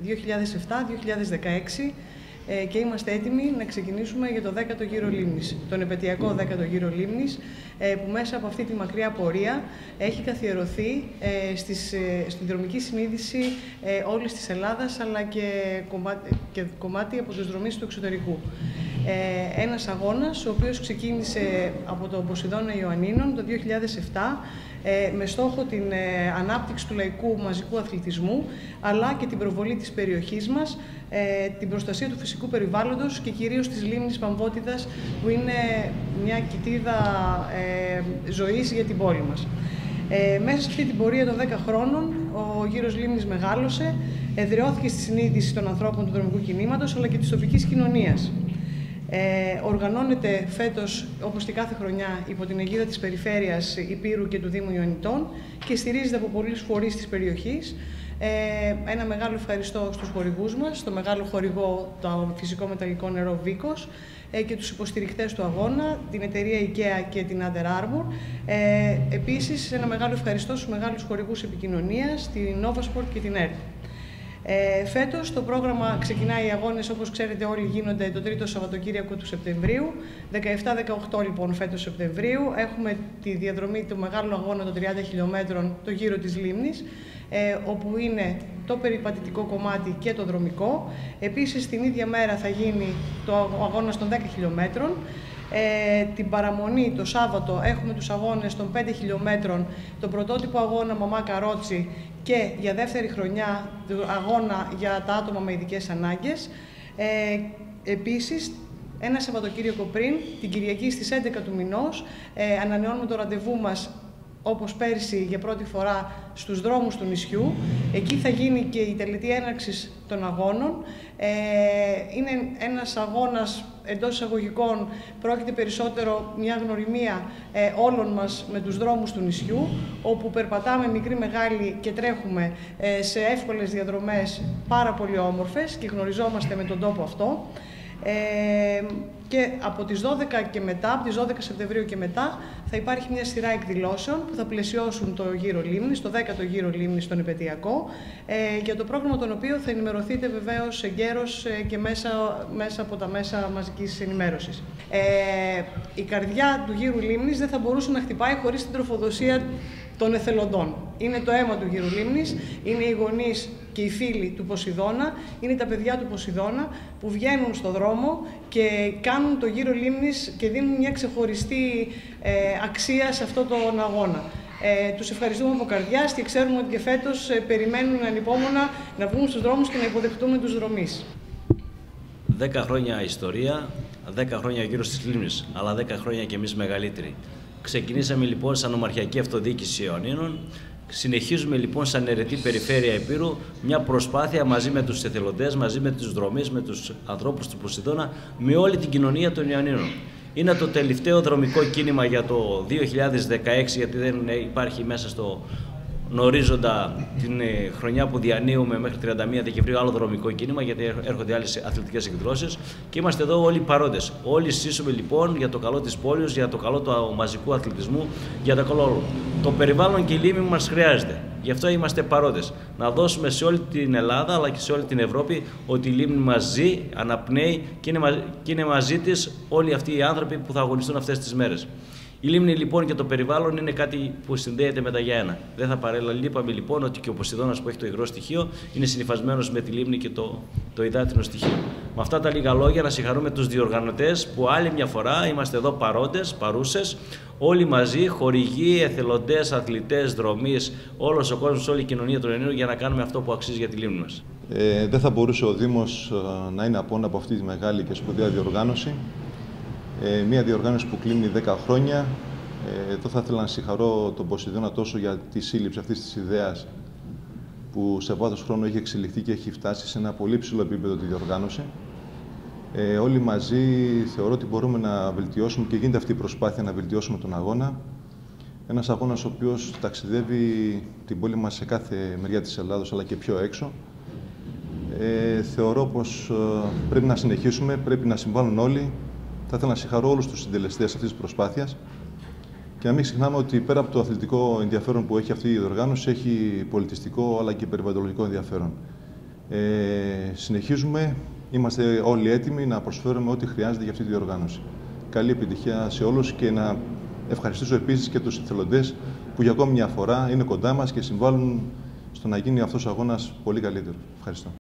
2007-2016 και είμαστε έτοιμοι να ξεκινήσουμε για το 10ο γύρο Λίμνης, τον επετειακό 10ο γύρο Λίμνης, που μέσα από αυτή τη μακριά πορεία έχει καθιερωθεί στην δρομική συνείδηση όλης της Ελλάδας, αλλά και κομμάτι από τους δρομείς του εξωτερικού. Ένας αγώνας ο οποίος ξεκίνησε από τον Ποσειδώνα Ιωαννίνων το 2007 με στόχο την ανάπτυξη του λαϊκού μαζικού αθλητισμού, αλλά και την προβολή της περιοχής μας, την προστασία του φυσικού περιβάλλοντος και κυρίως της λίμνης Παμβότιδας, που είναι μια κοιτίδα ζωής για την πόλη μας. Μέσα σε αυτή την πορεία των 10 χρόνων, ο γύρος Λίμνης μεγάλωσε, εδραιώθηκε στη συνείδηση των ανθρώπων του δρομικού κινήματος, αλλά και της τοπικής κοινωνίας. Οργανώνεται φέτος, όπως και κάθε χρονιά, υπό την αιγίδα της Περιφέρειας Ηπείρου και του Δήμου Ιωνιτών και στηρίζεται από πολλούς φορείς της περιοχής. Ένα μεγάλο ευχαριστώ στους χορηγούς μας, στο μεγάλο χορηγό, το φυσικό μεταλλικό νερό Βίκος, και τους υποστηρικτές του αγώνα, την εταιρεία IKEA και την Under Armour. Επίσης, ένα μεγάλο ευχαριστώ στους μεγάλους χορηγούς επικοινωνίας, την Novasport και την ERT. Φέτος το πρόγραμμα ξεκινάει, οι αγώνες όπως ξέρετε όλοι γίνονται το τρίτο Σαββατοκύριακο του Σεπτεμβρίου, 17-18 λοιπόν φέτος Σεπτεμβρίου. Έχουμε τη διαδρομή του μεγάλου αγώνα των 30 χιλιόμετρων, το γύρο της Λίμνης, όπου είναι το περιπατητικό κομμάτι και το δρομικό. Επίσης την ίδια μέρα θα γίνει το αγώνας των 10 χιλιόμετρων. Την παραμονή το Σάββατο έχουμε τους αγώνες των 5 χιλιόμετρων, τον πρωτότυπο αγώνα Μαμά Καρότσι και για δεύτερη χρονιά αγώνα για τα άτομα με ειδικές ανάγκες. Επίσης, ένα Σαββατοκύριακο πριν, την Κυριακή στις 11 του μηνός, ανανεώνουμε το ραντεβού μας όπως πέρσι για πρώτη φορά στους δρόμους του νησιού. Εκεί θα γίνει και η τελετή έναρξης των αγώνων. Είναι ένας αγώνας εντός εισαγωγικών, πρόκειται περισσότερο μια γνωριμία όλων μας με τους δρόμους του νησιού, όπου περπατάμε μικροί μεγάλοι και τρέχουμε σε εύκολες διαδρομές πάρα πολύ όμορφες και γνωριζόμαστε με τον τόπο αυτό. Και από τις 12 και μετά, από τις 12 Σεπτεμβρίου και μετά, θα υπάρχει μια σειρά εκδηλώσεων που θα πλαισιώσουν το γύρο Λίμνης, το 10ο γύρο Λίμνης, τον επετειακό, για το πρόγραμμα τον οποίο θα ενημερωθείτε βεβαίως εγκαίρως και μέσα από τα μέσα μαζικής ενημέρωσης. Η καρδιά του γύρου Λίμνης δεν θα μπορούσε να χτυπάει χωρίς την τροφοδοσία των εθελοντών. Είναι το αίμα του γύρου Λίμνης, είναι οι γονείς και οι φίλοι του Ποσειδώνα, είναι τα παιδιά του Ποσειδώνα που βγαίνουν στο δρόμο και κάνουν το γύρο Λίμνης και δίνουν μια ξεχωριστή αξία σε αυτόν τον αγώνα. Τους ευχαριστούμε από καρδιάς και ξέρουμε ότι και φέτος περιμένουν ανυπόμονα να βγουν στους δρόμους και να υποδεχτούμε τους δρομείς. 10 χρόνια ιστορία, 10 χρόνια γύρω στις Λίμνης, αλλά 10 χρόνια και εμείς μεγαλύτεροι. Ξεκινήσαμε λοιπόν σαν Ομαρχιακή Αυτοδιοίκηση Ιωαννίνων. Συνεχίζουμε λοιπόν σαν αιρετή περιφέρεια Ηπείρου μια προσπάθεια μαζί με τους εθελοντές, μαζί με τους δρομείς, με τους ανθρώπους του Ποσειδώνα, με όλη την κοινωνία των Ιωαννίνων. Είναι το τελευταίο δρομικό κίνημα για το 2016, γιατί δεν υπάρχει μέσα στο ορίζοντα την χρονιά που διανύουμε μέχρι 31 Δεκεμβρίου άλλο δρομικό κίνημα, γιατί έρχονται άλλες αθλητικές εκδηλώσεις και είμαστε εδώ όλοι παρόντες. Όλοι σύσσουμε λοιπόν για το καλό της πόλης, για το καλό του μαζικού αθλητισμού, για το καλό όλου. Το περιβάλλον και η Λίμνη μας χρειάζεται. Γι' αυτό είμαστε παρόντες. Να δώσουμε σε όλη την Ελλάδα αλλά και σε όλη την Ευρώπη ότι η Λίμνη μας ζει, αναπνέει και είναι μαζί της όλοι αυτοί οι άνθρωποι που θα αγωνιστούν αυτές τις μέρες. Η Λίμνη λοιπόν και το περιβάλλον είναι κάτι που συνδέεται με τα Γιάννα. Δεν θα παραλείπαμε λοιπόν ότι και ο Ποσειδώνας που έχει το υγρό στοιχείο είναι συνυφασμένος με τη Λίμνη και το υδάτινο στοιχείο. Με αυτά τα λίγα λόγια να συγχαρούμε τους διοργανωτές που άλλη μια φορά είμαστε εδώ παρόντες, παρούσες, όλοι μαζί, χορηγοί, εθελοντές, αθλητές, δρομείς, όλος ο κόσμος, όλη η κοινωνία των Ιωαννίνων για να κάνουμε αυτό που αξίζει για τη Λίμνη μας. Δεν θα μπορούσε ο Δήμος να είναι απόν από αυτή τη μεγάλη και σπουδαία διοργάνωση. Μία διοργάνωση που κλείνει 10 χρόνια. Εδώ θα ήθελα να συγχαρώ τον Ποσειδώνα τόσο για τη σύλληψη αυτής της ιδέας που σε βάθος χρόνου έχει εξελιχθεί και έχει φτάσει σε ένα πολύ ψηλό επίπεδο τη διοργάνωση. Όλοι μαζί θεωρώ ότι μπορούμε να βελτιώσουμε και γίνεται αυτή η προσπάθεια να βελτιώσουμε τον αγώνα. Ένας αγώνας ο οποίος ταξιδεύει την πόλη μας σε κάθε μεριά της Ελλάδος αλλά και πιο έξω. Θεωρώ πως πρέπει να συνεχίσουμε, πρέπει να συμβάλλουν όλοι. Θα ήθελα να συγχαρώ όλους τους συντελεστές αυτής της προσπάθειας και να μην ξεχνάμε ότι πέρα από το αθλητικό ενδιαφέρον που έχει αυτή η διοργάνωση, έχει πολιτιστικό αλλά και περιβαλλοντολογικό ενδιαφέρον. Συνεχίζουμε, είμαστε όλοι έτοιμοι να προσφέρουμε ό,τι χρειάζεται για αυτή τη διοργάνωση. Καλή επιτυχία σε όλους και να ευχαριστήσω επίσης και τους εθελοντές που για ακόμη μια φορά είναι κοντά μας και συμβάλλουν στο να γίνει αυτός ο αγώνας πολύ καλύτερο. Ευχαριστώ.